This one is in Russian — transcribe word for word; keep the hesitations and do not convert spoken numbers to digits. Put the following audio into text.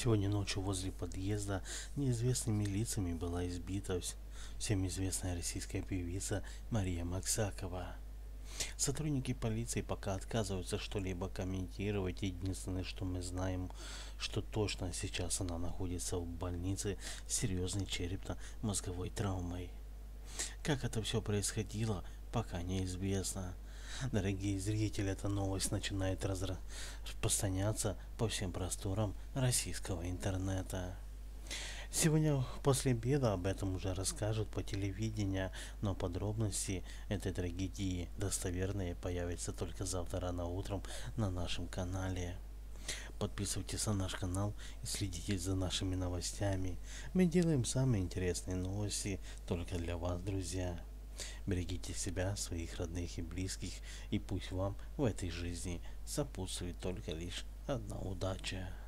Сегодня ночью возле подъезда неизвестными лицами была избита вс- всем известная российская певица Мария Максакова. Сотрудники полиции пока отказываются что-либо комментировать. Единственное, что мы знаем, что точно сейчас она находится в больнице с серьезной черепно-мозговой травмой. Как это все происходило, пока неизвестно. Дорогие зрители, эта новость начинает разра- распространяться по всем просторам российского интернета. Сегодня после обеда об этом уже расскажут по телевидению, но подробности этой трагедии достоверные появятся только завтра рано утром на нашем канале. Подписывайтесь на наш канал и следите за нашими новостями. Мы делаем самые интересные новости только для вас, друзья. Берегите себя, своих родных и близких, и пусть вам в этой жизни сопутствует только лишь одна удача.